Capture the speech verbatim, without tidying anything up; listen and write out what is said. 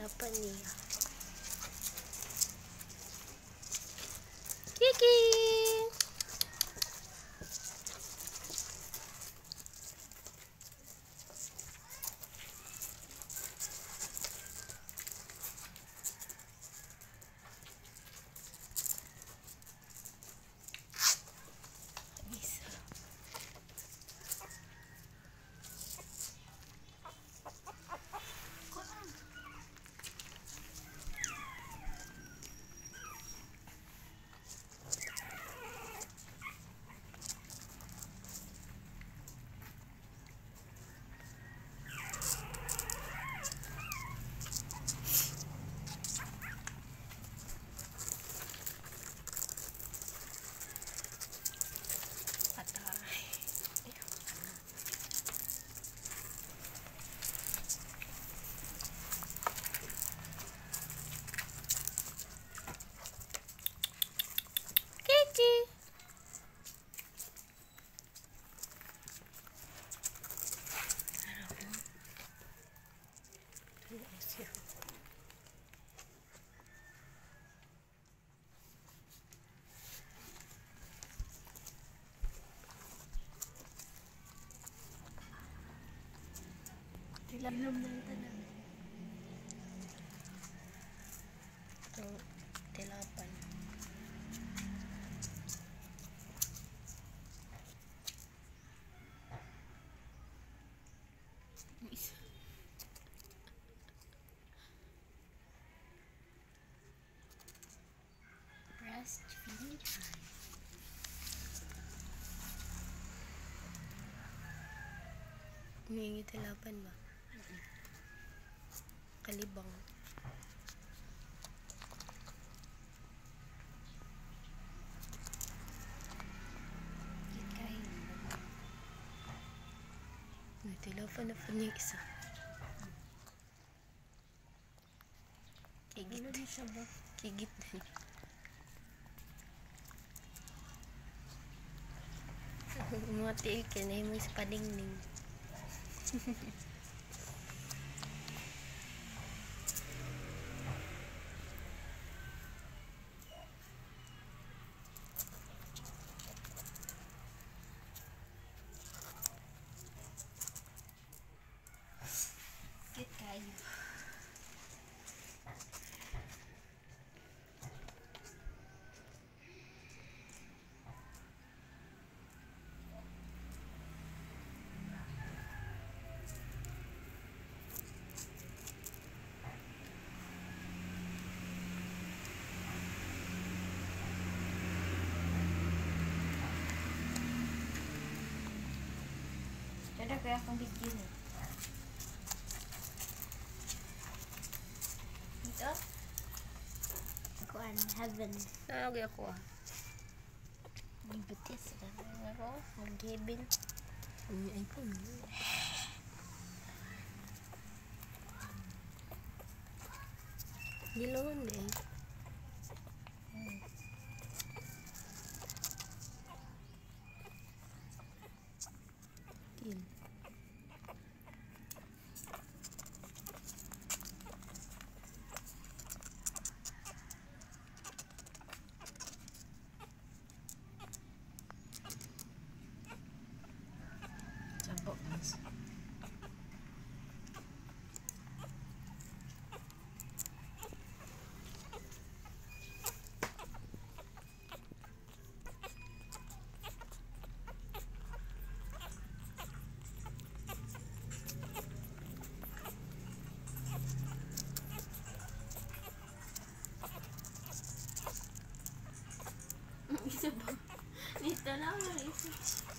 Kenapa ni? Kiki. Inom ng tanan. Ito, tilapan. Breastfeeding time. Humingi tilapan ba? Kalibang. May tilapan na pa niya isa. Kigit. Kigit na niya. Mga tiil ka na yung sa padingning. Get kayo. Ada kaya akong bikin eh. Ito? Ako an heaven. Lagi ako ah. May butis. Ako, mag-gibin. May iPhone. Gilawin eh. Hmm. Sabok mas. Isa ba? Dito lang. Isa.